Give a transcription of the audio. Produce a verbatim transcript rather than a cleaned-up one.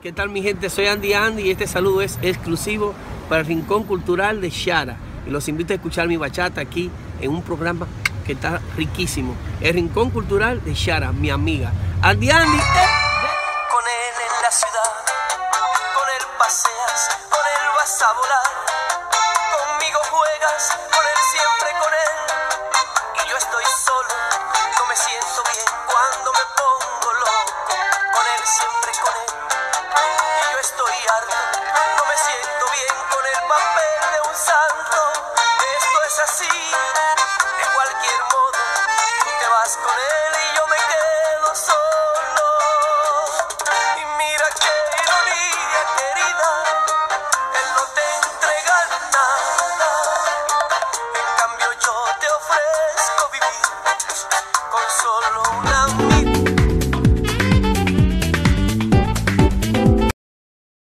¿Qué tal mi gente? Soy Andy Andy y este saludo es exclusivo para el Rincón Cultural de Shara. Y los invito a escuchar mi bachata aquí en un programa que está riquísimo. El Rincón Cultural de Shara, mi amiga. Andy Andy. Eh. Con él en la ciudad, con él paseas, con él vas a volar. Conmigo juegas, con él siempre con él. Y yo estoy solo, no me siento bien cuando me pongo loco. Con él siempre con él. Y yo estoy harto, no me siento bien con el papel de un santo. Esto es así, de cualquier modo. Tú te vas con él y yo me quedo solo. Y mira qué ironía, querida, él no te entrega nada. En cambio yo te ofrezco vivir con solo una